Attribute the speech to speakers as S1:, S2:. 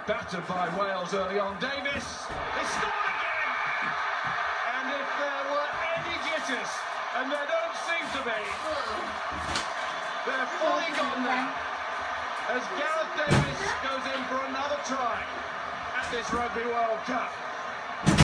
S1: battered by Wales early on. Davis, he scored again! And if there were any jitters, and there don't seem to be, they're fully gone now, as Gareth Davis goes in for another try at this Rugby World Cup.